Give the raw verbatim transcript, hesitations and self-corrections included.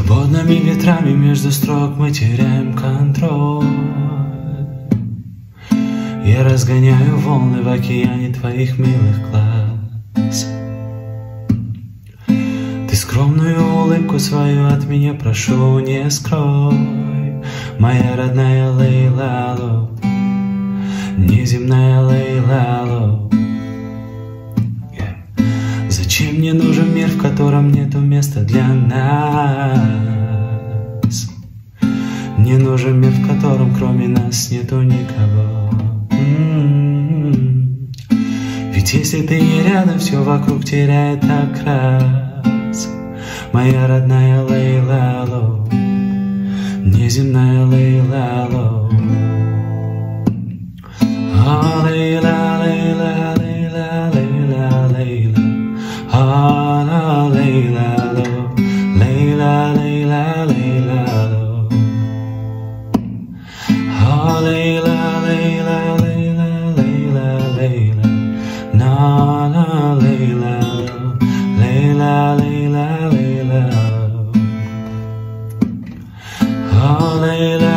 Свободными ветрами между строк мы теряем контроль. Я разгоняю волны в океане твоих милых глаз. Ты скромную улыбку свою от меня прошу не скрой, моя родная Лейлало, неземная Лейлало. Yeah. Зачем мне нужен мир, в котором нету места для нас? Мне нужен мир, в котором кроме нас нету никого. Ведь если ты не рядом, все вокруг теряет окрас. Моя родная Лейлало, неземная Лейлало. А, Лейла, Лейла, Лейла, Лейла, Лейла. А, Лейла, Лейла, Лейла, Лейла. А, Лейла, Лейла, Лейла, Лейла, Лейла. Na na Layla, Layla, Layla, Layla. Ah, Layla.